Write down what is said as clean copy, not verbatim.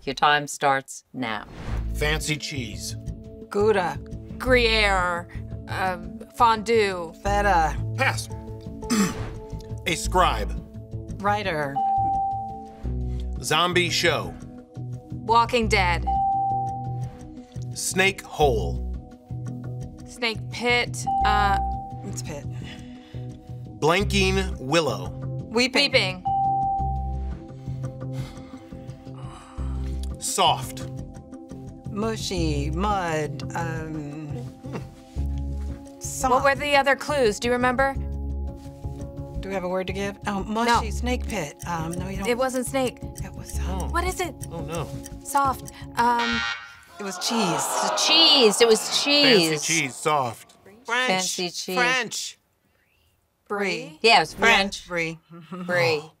Your time starts now. Fancy cheese. Gouda. Gruyere. Fondue. Feta. Pass. A scribe. Writer. Zombie show. Walking Dead. Snake hole. Snake pit. It's Pit. Blanking willow. Weeping. Weeping. Soft. Mushy. Mud. Soft. What were the other clues? Do you remember? Do we have a word to give? Oh, mushy. No. Snake pit. No, you don't. It wasn't snake. It was. What is it? Oh no. Soft. It was cheese. Cheese. It was cheese. Fancy cheese. Soft. French. Fancy cheese. French. Brie. Yeah, it was French. Brie. Brie.